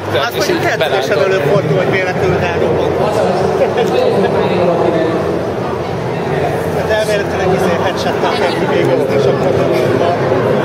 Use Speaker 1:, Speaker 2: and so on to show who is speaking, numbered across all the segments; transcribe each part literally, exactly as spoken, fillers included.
Speaker 1: rögtön.
Speaker 2: Hát mondjuk kettősen előfordul, hogy véletlenül elrobban. Hát elméletlenek izé headshot-tal kell kivégezni, és akkor nem van.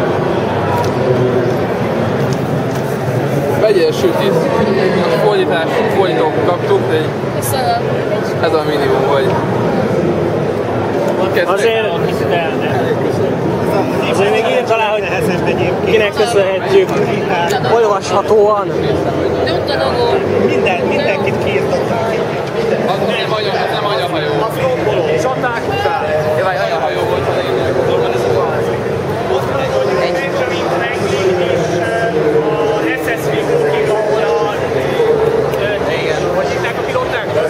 Speaker 1: Vegyél sütit. A fordítás, fordítók kaptuk, de ez a minimum, hogy...
Speaker 3: Azért, azért még így talán, hogy kinek köszönhetjük olvashatóan.
Speaker 2: Minden, mindenkit kiirtottak.
Speaker 1: Az nem anya, az nem anyahajó.
Speaker 3: Az romboló. Csaták után.
Speaker 1: Ja, vagy anyahajó volt, ha én
Speaker 3: Ott van egy olyan Benjamin Franklin és a es es vé Cooking, ahol a... Hogy hívták a pilótákat?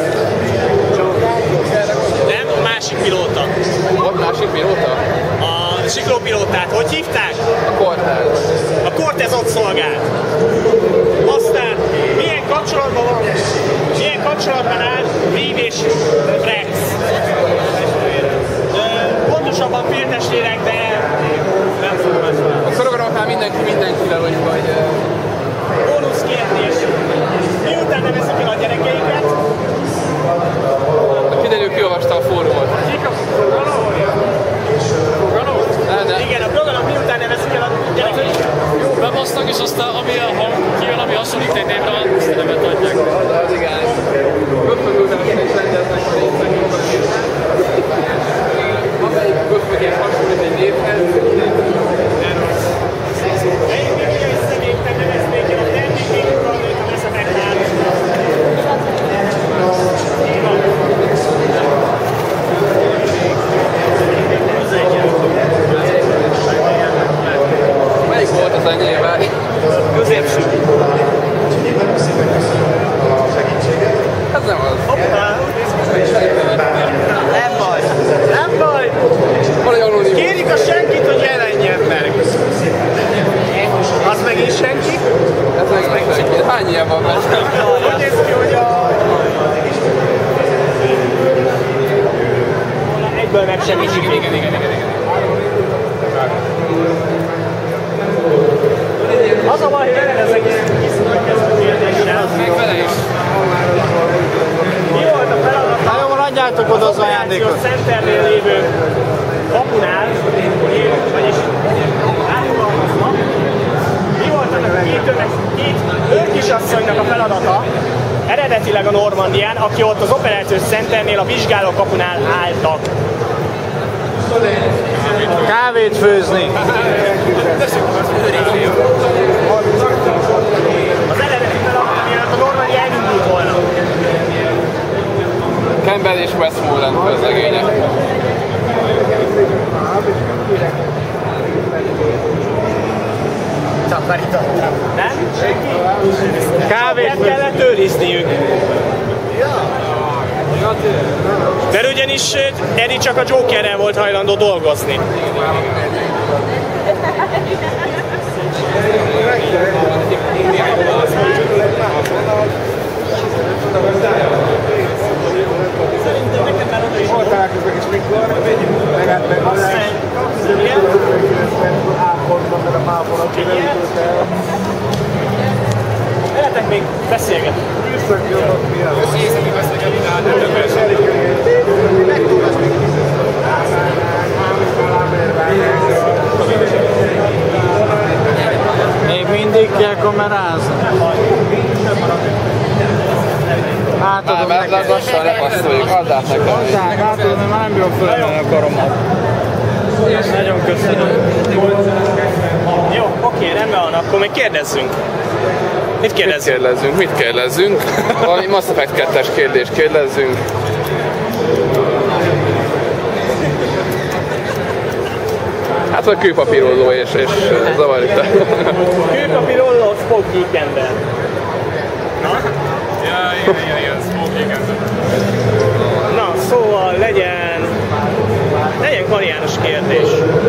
Speaker 3: Nem, a másik pilóta.
Speaker 1: Volt másik pilóta?
Speaker 3: A siklópilótát, hogy hívták?
Speaker 1: A Cortez.
Speaker 3: A Cortez ott szolgált. Aztán milyen kapcsolatban van? Milyen kapcsolatban áll Reed és Rex? Pontosabban féltestvérek, de nem fogom ezt fel.
Speaker 1: Akkor akarok mindenki mindenkivel, hogy vagy...
Speaker 3: Bónusz kérdés. Miután nem eszik el a gyerekeiket?
Speaker 1: Kiderül, ki olvasta a fórumot.
Speaker 3: Kik a Proganó? Proganó? Igen, a Proganó miután nem eszik el a gyerekeiket?
Speaker 4: Bebasznak, és aztán ami a hang kijön, ami hasonlít egy névre, azt a nevet adják.
Speaker 1: Az igen. Köpfögüldáson is rendeznek a részek, amelyik köpfögés hasonlít egy névhez.
Speaker 3: Melyik még ilyen személyeknek neveznék el a termékék uralmét a veszeteknál?
Speaker 1: Melyik volt az enyével?
Speaker 3: Középső.
Speaker 1: Ez nem az.
Speaker 3: Hoppá!
Speaker 2: Nem baj.
Speaker 3: Nem baj!
Speaker 1: Valahogy anonimus.
Speaker 3: Kérjük a senkit, hogy jelenjen meg! Az megint senki?
Speaker 1: Ez meg nem senki. Hány ilyen van benne?
Speaker 3: Hogy néz ki, hogy a... Egyből megsemmisik. Igen, igen, igen, igen. Az a baj, hogy veled az egész kiszúrkező kérdéssel.
Speaker 1: Még vele is.
Speaker 3: Mi volt a feladat?
Speaker 2: Na jó, adjátok oda az ajándékot.
Speaker 3: A Centernél lévő kapunál, vagyis átfogalmazva, mi volt annak a két, tömeg, két őrkisasszonynak a feladata, eredetileg a Normandián, aki ott az Operációs Centernél a vizsgáló kapunál álltak.
Speaker 2: Kávét főzni.
Speaker 3: Az eredeti feladat, mielőtt a Normandia elindult volna.
Speaker 1: Campbell és Westmoreland közlegények.
Speaker 2: Takarítottam.
Speaker 3: Nem? Senki?
Speaker 2: Kávét
Speaker 3: Meg kellett őrizniük. Mert ugyanis Eddie csak a Jokerrel volt hajlandó dolgozni. Szerintem nekem már oda is volt.
Speaker 5: Találkoznak is mikor, meg meg a ápoltam, meg a mápol, aki leütött el.
Speaker 3: Veletek még beszélgetünk.
Speaker 5: Visszak jobban miatt.
Speaker 4: Össze-észre mi beszélgetünk, de hát nem többet.
Speaker 2: Még mindig kell kamerázni. Átadom
Speaker 1: Már
Speaker 2: neked.
Speaker 1: lassan lepasszoljuk, add át nekem.
Speaker 2: Hozzák, átadom, mert már nem bírom fölmenni a karomat.
Speaker 3: Nagyon köszönöm. Jó, oké, rendben van, akkor még kérdezzünk. Mit
Speaker 1: Mit
Speaker 3: kérdezzünk?
Speaker 1: kérdezzünk? Mit kérdezzünk? Valami Mass Effect kettes kérdést kérdezzünk. Hát a kőpapírolló és, és zavar itt.
Speaker 3: Kőpapírolló, Spock Geek ember. Na?
Speaker 4: Ja, igen, igen, igen, Smoke igen.
Speaker 3: Na, szóval legyen... Legyen variános kérdés.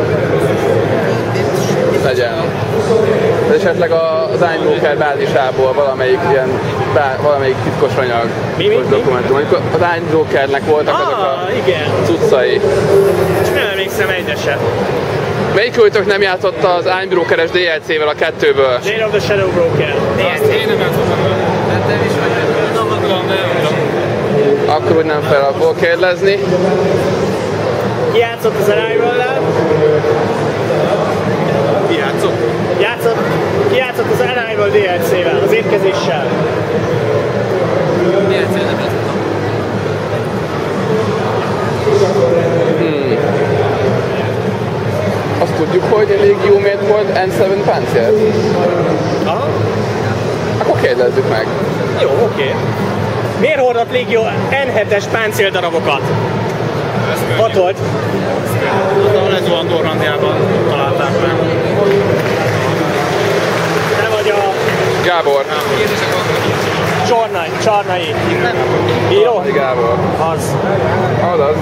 Speaker 1: Legyen. De esetleg az Einbroker bázisából valamelyik ilyen, bá, valamelyik titkos anyag,
Speaker 3: Mi, mi,
Speaker 1: titkos
Speaker 3: mi?
Speaker 1: dokumentum. Az Einbrokernek voltak azok
Speaker 3: Ah,
Speaker 1: a
Speaker 3: igen.
Speaker 1: cuccai.
Speaker 3: És nem emlékszem egyre se.
Speaker 1: Melyik őtök nem játszotta az Einbrokeres dé el cével a kettőből?
Speaker 3: Lane of the Shadow Broker.
Speaker 4: Azt én nem játszottam vele. Hát nem is vagy, nem tudom, de nem tudom.
Speaker 1: Akkor úgy nem fel abból kérdezni.
Speaker 3: Ki játszott az Arrival-lel?
Speaker 5: Ki játszott?
Speaker 3: Játszott, ki játszott az Arrival dé el cével, az érkezéssel?
Speaker 4: dé el cé nem játszottam.
Speaker 1: Hmm. Azt tudjuk, hogy elég jó miért volt en hetet páncél?
Speaker 3: Aha.
Speaker 1: Akkor kérdezzük meg.
Speaker 3: Jó, oké. Okay. Miért hordott Légió en hetes páncéldarabokat? Hatolt.
Speaker 5: A Lezo Andorrandiában találták meg.
Speaker 3: Te vagy a
Speaker 1: Gábor.
Speaker 3: Csornai, Csarnai. Író?
Speaker 1: Gábor.
Speaker 3: Az.
Speaker 1: Azaz.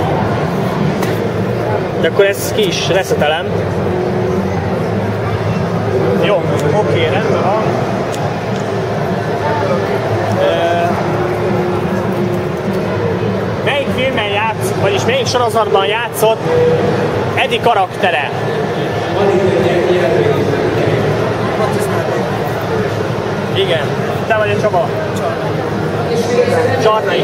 Speaker 3: De akkor ez ki is reszetelem. Jó, oké, rendben van. Melyik filmben játsz, vagyis melyik sorozatban játszott Eddie karaktere? Igen. Te vagy a Csaba? Csarnai. Csarnai.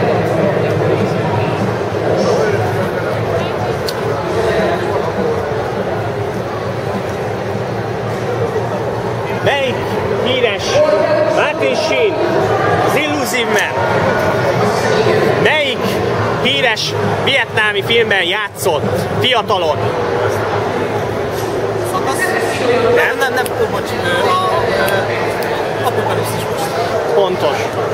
Speaker 3: Melyik híres Martin Sheen, az Illusive Man, melyik híres vietnámi filmben játszott fiatalon?
Speaker 5: Nem, nem, nem, bocs, a Apokalipszis most.
Speaker 3: Pontos.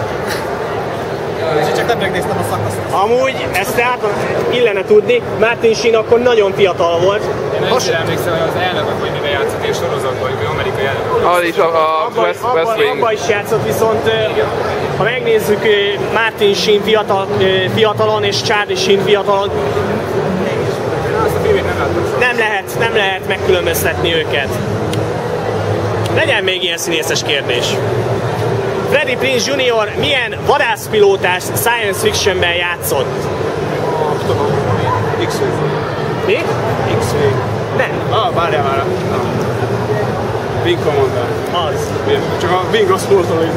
Speaker 5: És csak nem megnéztem a szakaszt.
Speaker 3: Amúgy ezt át illene tudni, Martin Sheen akkor nagyon fiatal volt.
Speaker 4: Én nem is emlékszem, hogy az elnökök, hogy miben játszott, és sorozatban, hogy amerikai elnökök.
Speaker 1: Az is a, a
Speaker 3: Abban,
Speaker 1: West,
Speaker 3: abban,
Speaker 1: West Wing.
Speaker 3: abban is játszott, viszont ha megnézzük Martin Sheen fiatal, fiatalon és Charlie Sheen fiatalon,
Speaker 4: Azt a filmét nem láttam.
Speaker 3: nem lehet, nem lehet megkülönböztetni őket. Legyen még ilyen színészes kérdés. Freddie Prinze junior milyen vadászpilótás science fictionben játszott?
Speaker 5: Tudom. X-Wing.
Speaker 3: Mi?
Speaker 5: X-Wing.
Speaker 3: Nem.
Speaker 5: Ah, várjál, várjál. Wing Commander.
Speaker 3: Az.
Speaker 5: Csak a Wing az sportoló.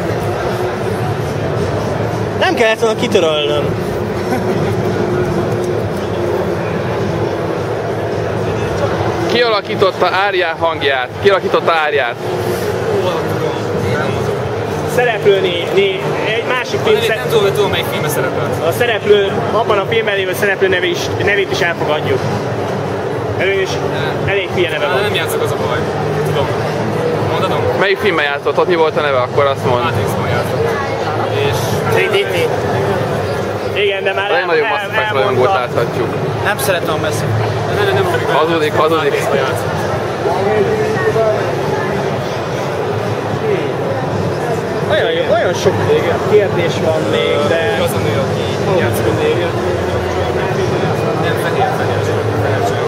Speaker 3: Nem kellett volna kitörölnöm.
Speaker 1: Ki alakította Áriá hangját? Ki alakította Áriát?
Speaker 3: Szereplőni, né, egy másik film,
Speaker 4: Nem tudom, hogy tudom, melyik filmben szerepelt.
Speaker 3: a szereplő, abban a filmben lévő szereplő neve is, nevét is elfogadjuk. Elő is elég hülye neve van.
Speaker 4: Nem játszok, az a baj. Tudom. Mondanom?
Speaker 1: Melyik filmben játszott? Ott mi volt a neve? Akkor azt mond.
Speaker 4: Matrixban játszott. És...
Speaker 3: dé dé té. Igen, de már
Speaker 1: Egy nagyon Mass Effect rajongót láthatjuk.
Speaker 5: Nem szeretem a Messi.
Speaker 4: Nem, nem, nem, nem.
Speaker 1: Hazudik, hazudik.
Speaker 4: Matrixban játszott.
Speaker 3: Olyan, jó, olyan sok kérdés van még, de...
Speaker 4: Az a nő, aki játszik a nő. Nem, fehér, fehér, fehér csajok.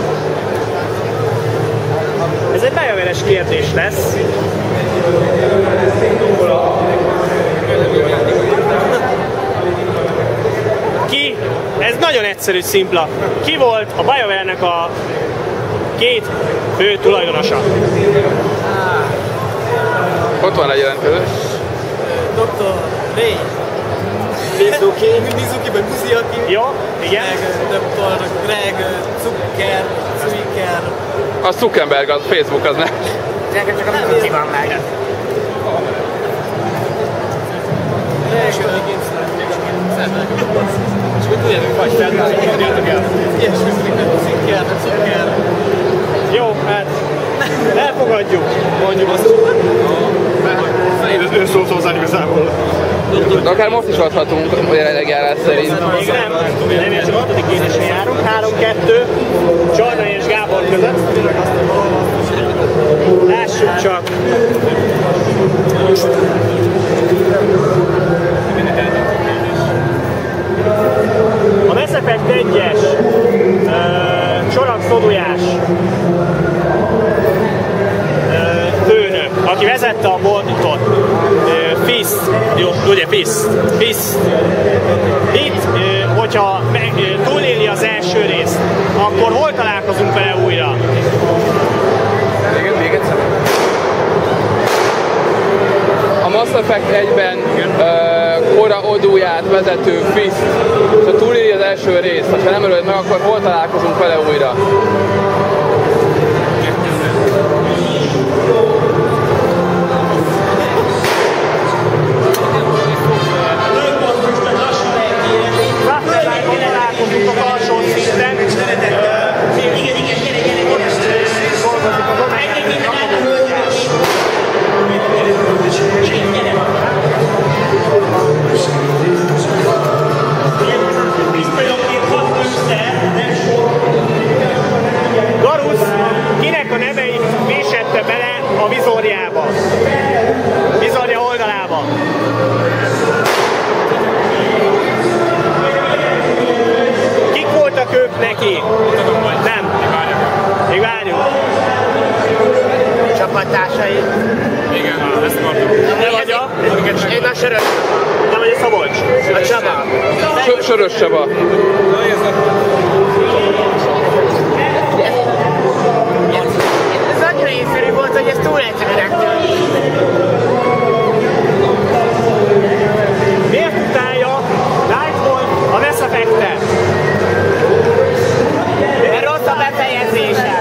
Speaker 3: Ez egy nagyon kérdés lesz. Ki? Ez nagyon egyszerű, szimpla. Ki volt a BioWare-nek a két fő tulajdonosa?
Speaker 1: Ott van egy jelentkező.
Speaker 5: doktor Ray.
Speaker 3: Mizuki.
Speaker 5: Mizuki, vagy Muziaki.
Speaker 3: Jó, igen.
Speaker 5: Meg doktor Greg Zucker, Zucker.
Speaker 1: A Zuckerberg, az Facebook, az nem.
Speaker 3: Nekem csak a Mizuki van meg.
Speaker 4: És hogy tudjátok, vagy feltárni, mondjátok el.
Speaker 5: Ilyesmi, Zucker, Zucker.
Speaker 3: Jó, hát elfogadjuk.
Speaker 5: Mondjuk azt. Ő szólt hozzá igazából.
Speaker 1: De akár most is adhatunk a jelenleg járás szerint.
Speaker 3: Még nem, nem, ez a hatodik kérdésre járunk. három kettő, Csarnai és Gábor között. Lássuk csak. A Mass Effect egyes csoragszodujás főnök, aki vezette a boltot, Fist, jó, ugye Fist, Fist. Itt, hogyha túléli az első részt, akkor hol találkozunk vele újra?
Speaker 1: Effect egyben uh, Cora Oduját vezető Fist, és ha túléli az első részt, ha nem ölöd meg, akkor hol találkozunk vele újra?
Speaker 3: Garus kinek a neveit vésette bele a vizorjába? Vizorja oldalába. Kik voltak ők neki? Nem. Még várjunk.
Speaker 6: Csapattársai.
Speaker 4: Igen, ezt akartam.
Speaker 3: Nem vagy a?
Speaker 6: Én a Sörös.
Speaker 3: Nem vagy a Szabolcs?
Speaker 6: A Csaba.
Speaker 1: So- Sörös Csaba.
Speaker 6: Ez annyira észszerű volt, hogy ez túl egyszerűnek tűnt.
Speaker 3: Miért utálja Lightfall a Mass Effect-et?
Speaker 6: Mert rossz a befejezése.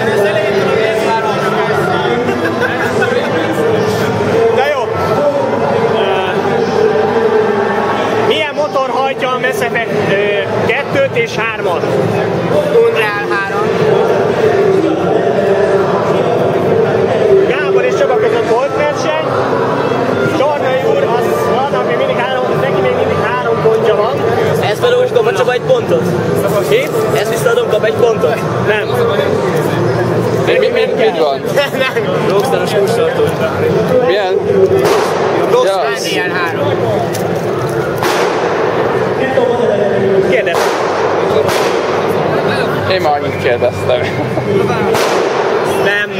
Speaker 3: De jó. Uh, milyen motor hajtja a Mass Effect uh, kettőt és hármat?
Speaker 6: Unreal három.
Speaker 3: Gábor és Csaba között volt verseny. Zsornai úr az van, aki mindig három, neki még mindig három pontja van.
Speaker 7: Ezt felől is kap a Csaba egy pontot.
Speaker 3: Ki?
Speaker 7: Ezt visszaadom, kap egy pontot.
Speaker 3: Nem.
Speaker 1: Mi, mi, mi, mi van?
Speaker 7: Rockstaros kulcstartó.
Speaker 1: Milyen? Ja.
Speaker 6: Unreal három.
Speaker 3: Kérdez.
Speaker 1: Én már annyit kérdeztem.
Speaker 3: Nem.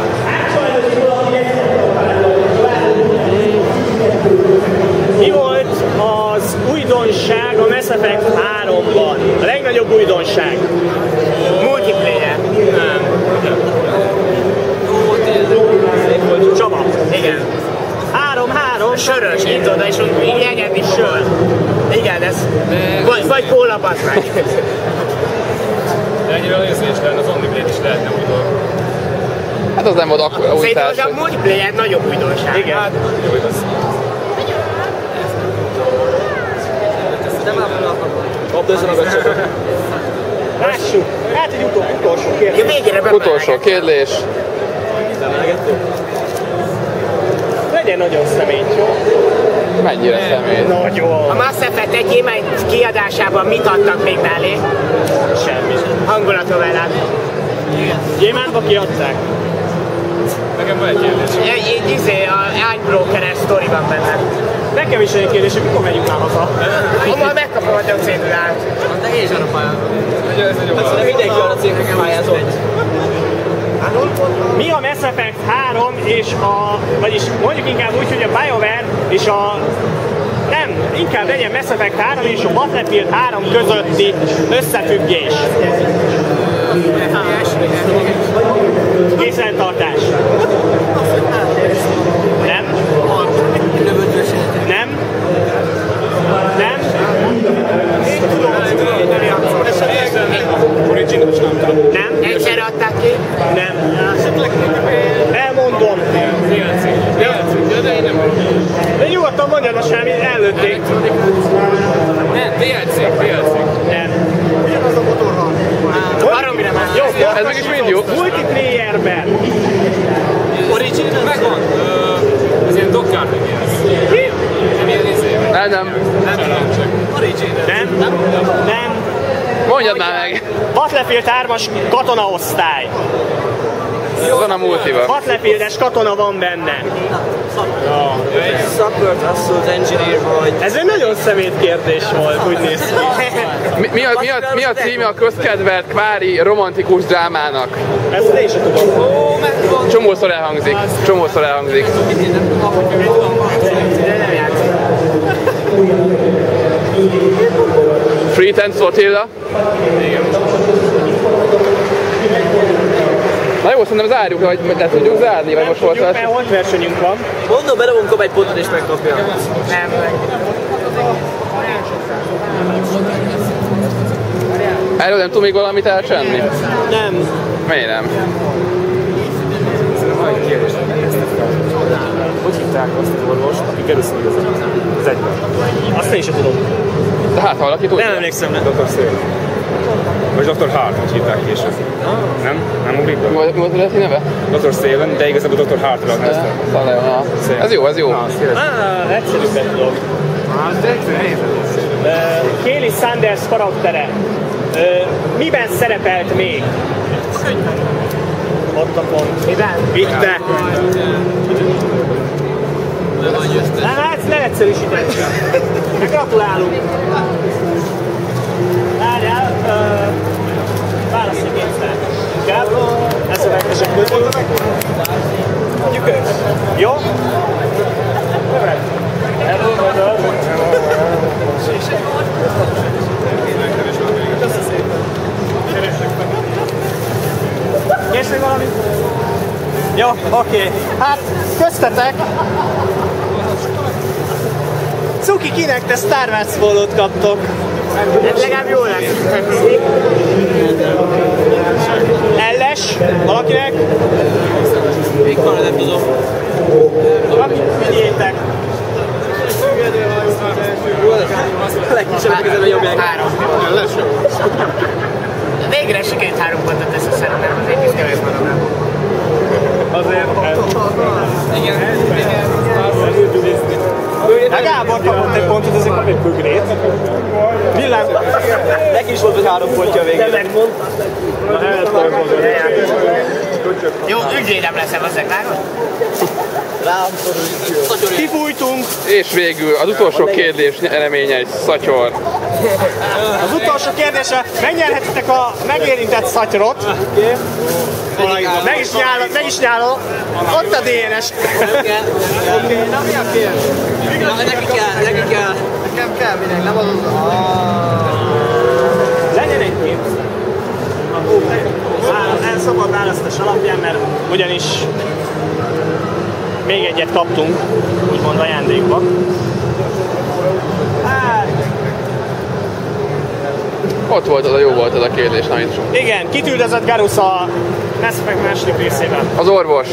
Speaker 3: Mi volt az újdonság a Mass Effect háromban? A legnagyobb újdonság?
Speaker 6: Multiplayer.
Speaker 3: Csaba.
Speaker 6: Igen.
Speaker 3: Három, három.
Speaker 6: Sörös, itt oda, és úgy így engedni sör. Igen, ez... Vagy, vagy kóla, bazd meg.
Speaker 4: De ennyire érzés lenne, az Omniblade is lehetne úgy dolog.
Speaker 1: Hát az nem volt akkor
Speaker 6: Szerintem
Speaker 1: újítás.
Speaker 6: az a multiplayer nagyobb újdonság.
Speaker 3: Igen.
Speaker 4: Hát, jó igaz.
Speaker 7: Kapd össze magad Csaba.
Speaker 3: Lássuk. Hát egy utol, utolsó kérdés.
Speaker 6: Ja, végére
Speaker 1: Utolsó kérdés.
Speaker 3: Legyen nagyon személy, jó?
Speaker 1: Mennyire szemét?
Speaker 3: Nagyon.
Speaker 6: A Mass Effect egy gyémány kiadásában mit adtak még mellé?
Speaker 3: Semmi.
Speaker 6: Hangulatovellát.
Speaker 3: Gyémántba kiadták?
Speaker 4: Nekem van egy kérdés.
Speaker 6: Egy, egy izé, a ágybrokeres sztori van benne.
Speaker 3: Nekem is egy kérdés, hogy mikor megyünk már haza?
Speaker 6: Majd megkapom a cédulát.
Speaker 7: Nehéz van a pályán.
Speaker 4: Ez egy jó
Speaker 7: Hát
Speaker 4: válasz.
Speaker 7: mindenki arra cégnek pályázott.
Speaker 3: Mi a Mass Effect három és a... Vagyis mondjuk inkább úgy, hogy a BioWare és a... Nem, inkább legyen Mass Effect három és a Battlefield három közötti összefüggés. Készentartás. Nem? Nem? Nem?
Speaker 4: Original sem tudom.
Speaker 3: Nem?
Speaker 6: Egyszerre adták ki.
Speaker 3: Nem. Elmondom.
Speaker 4: dé el cé. dé el cé. De én nem tudom.
Speaker 3: De nyugodtan mondjad, a semmit előtték.
Speaker 4: Nem, dé el cé. dé el cé.
Speaker 3: Nem.
Speaker 6: Baromira már.
Speaker 3: Jó,
Speaker 1: Ez meg is mind jó.
Speaker 3: Multiplayerben.
Speaker 4: Original? Megvan. Ö, Ez ilyen dokkár, hogy ilyen.
Speaker 3: Ki?
Speaker 4: Nem ilyen izé.
Speaker 1: Nem, nem.
Speaker 4: Nem tudom, csak. Original.
Speaker 3: Nem? Nem.
Speaker 1: Mondjad már meg.
Speaker 3: Battlefield hármas katonaosztály.
Speaker 1: Ez van a multiba.
Speaker 3: Battlefieldes katona van benne.
Speaker 7: Support Assault Engineer vagy.
Speaker 3: Ez egy nagyon szemét kérdés volt, úgy néz ki.
Speaker 1: Mi, mi, a, mi, a, mi a címe a közkedvelt kvári romantikus drámának?
Speaker 3: Ezt én sem tudom.
Speaker 1: Csomószor elhangzik. Csomószor elhangzik. Fritent Flotilla. Na jó, Akkor szerintem zárjuk le, hogy le tudjuk zárni, vagy most volt
Speaker 3: tudjuk, mert volt versenyünk van.
Speaker 7: Mondom, bedobunk egy pontot és megkapja.
Speaker 6: Nem,
Speaker 1: Erről nem tud még valamit elcsenni?
Speaker 3: Nem.
Speaker 1: Miért nem?
Speaker 3: Hogy hívták azt az orvost, akik először igazán? Az egyben. Azt én sem tudom.
Speaker 1: De hát valaki tudja?
Speaker 3: Nem emlékszem, nem.
Speaker 5: doktor Szél. Vagy doktor Hart, hogy hívták később. Nem? Nem ugrik be?
Speaker 1: Mi volt mi volt a neve?
Speaker 5: doktor Szélen, de igazából doktor Hartra nevezte.
Speaker 1: Szaleon, ez jó, ez jó.
Speaker 3: Ah, egyszerűbbet tudom. Kéli Sanders karaktere. Uh, miben szerepelt még? Ott a pont.
Speaker 6: miben?
Speaker 3: Vitte. Nem, hát leegyszerűsített. Gratulálunk. Várjál, uh, válaszolj kétszer. Inkább. Ez a megtesek közül. Mondjuk ők. Jó? Követ. Elolvadod. Kérsz még valamit? Jó, oké. Okay. Hát, köztetek. Cuki, kinek te Star Wars pólót kaptok?
Speaker 6: Ez legalább jó lesz.
Speaker 3: Elles? Valakinek?
Speaker 7: Még van, nem tudom.
Speaker 3: Vigyétek.
Speaker 7: A legkisebb közelben jobbják.
Speaker 6: Három. Végre sikerült három pontot összeszednem, az egy kis kevés magamnak.
Speaker 3: Azért.
Speaker 7: Igen, igen.
Speaker 3: A Gábor kapott egy pontot, ezért kap egy bögrét. Villám.
Speaker 7: Neki is volt, hogy három pontja a végén.
Speaker 3: Te megmondtad. Na, eltolgod.
Speaker 6: Jó, ügyvédem leszem, azzal vágod?
Speaker 3: Kifújtunk.
Speaker 1: És végül az utolsó kérdés eredménye egy szatyor.
Speaker 3: Az utolsó kérdése, megnyerhetitek a megérintett szatyrot. Meg is nyálod, meg is nyálod. Ott a dé en es.
Speaker 7: Oké, na mi a kérdés? Neki kell, neki kell. Nekem kell, minek, nem adod.
Speaker 3: Legyen egy kép. El szabad választás alapján, mert ugyanis még egyet kaptunk, úgymond ajándékba. Hát,
Speaker 1: Ott volt az a jó volt az a kérdés, amit sok.
Speaker 3: igen, kit üldözött Garus a Mass Effect második részében?
Speaker 1: Az orvos.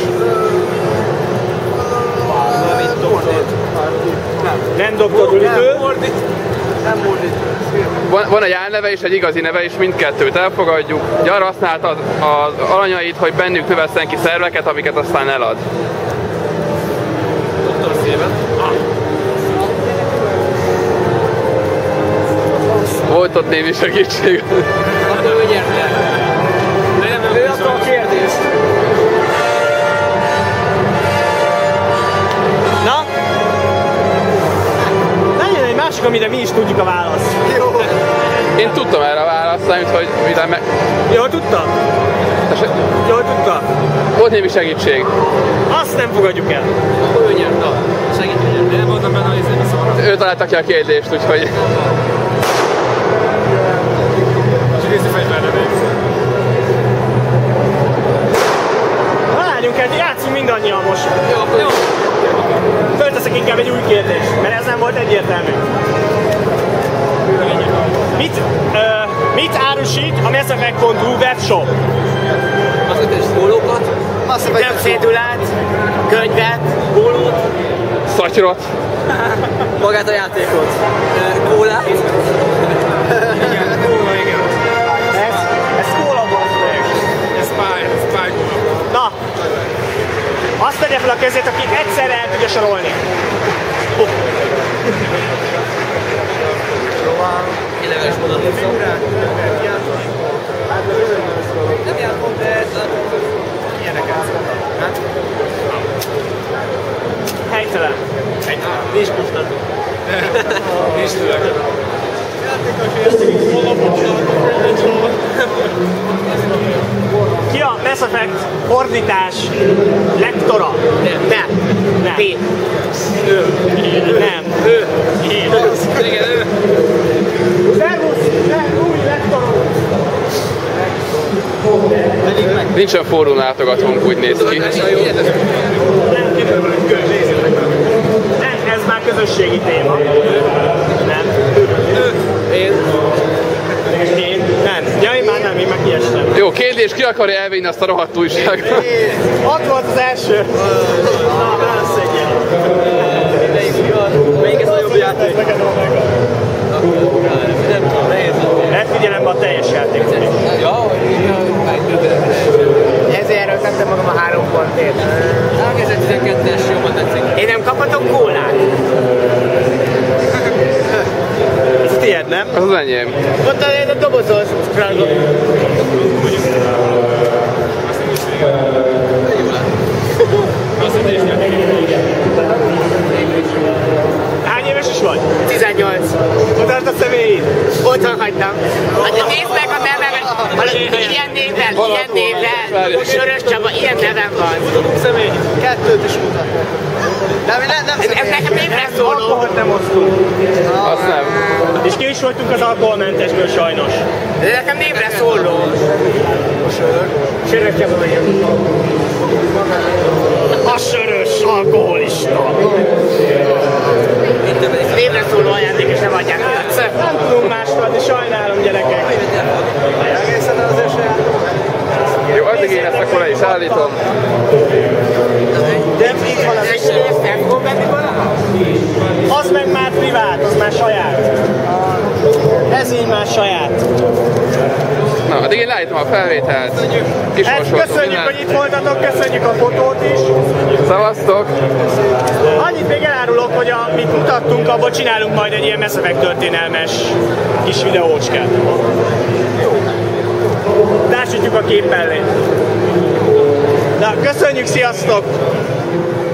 Speaker 3: Nem doktor Dolittle.
Speaker 1: Van, van egy álneve és egy igazi neve, és mindkettőt elfogadjuk. Ugye arra használta az, az alanyait, hogy bennük növesszen ki szerveket, amiket aztán elad.
Speaker 7: Doktor Széven.
Speaker 1: Volt ott némi segítség.
Speaker 7: Akkor ő nyerte. Ő adta a kérdést.
Speaker 3: Na? Legyen egy másik, amire mi is tudjuk a választ. Jó.
Speaker 1: Én tudtam erre a választ, amit, hogy mivel meg...
Speaker 3: Jól tudta? Jól tudta?
Speaker 1: Volt némi segítség.
Speaker 3: Azt nem fogadjuk el.
Speaker 7: Akkor ő nyerte. Segítő. Nem voltam benne, hogy ez a
Speaker 1: Ő találta ki a kérdést, úgyhogy...
Speaker 3: Várjunk el, játszunk mindannyian most.
Speaker 7: Jó, akkor jó.
Speaker 3: Fölteszek inkább egy új kérdést, mert ez nem volt egyértelmű. Mit, ö, mit árusít a mass effect pont hu webshop?
Speaker 7: Az ötös pólókat.
Speaker 6: Több cédulát, könyvet,
Speaker 3: Pólót?
Speaker 1: Szatyrot.
Speaker 7: Magát a játékot. Kólát.
Speaker 3: Ez, ez kóla volt meg.
Speaker 5: Ez Spy, Spy Gola.
Speaker 3: Na, azt tegye fel a kezét, aki egyszerre el tudja sorolni. Oh.
Speaker 7: Illegális módon húzom. Nem jártam, de ilyeneket.
Speaker 3: Helytelen.
Speaker 7: Nincs pustató.
Speaker 5: Nincs tőle.
Speaker 3: Ki a Mass Effect fordítás lektora?
Speaker 6: nem, nem,
Speaker 3: Nem.
Speaker 6: P.
Speaker 3: Ő. Nem. Ő. Én.
Speaker 7: Igen, ő.
Speaker 3: Szervusz! Nem, új lektorunk!
Speaker 1: Nincsen forró látogatónk, úgy néz ki.
Speaker 3: Nem, ez már közösségi téma. Nem.
Speaker 7: Én.
Speaker 3: Én? Nem. Ja, én már nem, én már kiestem.
Speaker 1: Jó, kérdés, ki akarja elvinni azt a rohadt újságot?
Speaker 3: Ott volt az első. Na, válasz egyet.
Speaker 7: Melyik ez a jobb játék? Nem tudom, nehéz.
Speaker 3: Vedd figyelembe a teljes játékot is.
Speaker 7: Ja,
Speaker 6: Ezért tettem magam a három pontért.
Speaker 7: ez egy tizenkettes, jobban tetszik.
Speaker 6: Én nem kaphatok kólát?
Speaker 3: Ez tiéd, nem?
Speaker 1: Az az enyém.
Speaker 6: Ott a, a dobozos sprangok.
Speaker 3: Hány éves is vagy?
Speaker 6: tizennyolc.
Speaker 3: Mutasd a személyét.
Speaker 6: Otthon hagytam. Hát nézd meg a nevemet. Ilyen névvel, ilyen névvel. Sörös Csaba, ilyen nevem van.
Speaker 3: Személy.
Speaker 2: Kettőt is mutatnak. De mi nem, nem
Speaker 6: Ez nekem névre szóló.
Speaker 3: Alkoholt nem osztunk.
Speaker 1: Azt nem.
Speaker 3: És ki is voltunk az alkoholmentesből sajnos.
Speaker 6: De nekem névre szóló. Sörös Csaba vagyok.
Speaker 3: A sörös alkoholista.
Speaker 6: Névre szóló ajándék és nem adják ki.
Speaker 3: Nem tudunk mást adni, sajnálom gyerekek.
Speaker 2: egészen az első
Speaker 1: Jó, addig én ezt akkor le is állítom.
Speaker 3: De így van az
Speaker 6: És ezt nem fog venni valaha?
Speaker 3: Az meg már privát, az már saját. Ez így már saját.
Speaker 1: Na, addig én leállítom a felvételt.
Speaker 3: Hát
Speaker 1: Kismosoltam
Speaker 3: köszönjük,
Speaker 1: mindent.
Speaker 3: hogy itt voltatok, köszönjük a fotót is.
Speaker 1: Szavaztok!
Speaker 3: Annyit még elárulok, hogy amit mutattunk, abból csinálunk majd egy ilyen Mass Effect történelmes kis videócskát. Társítjuk a kép mellé. Na, köszönjük, sziasztok!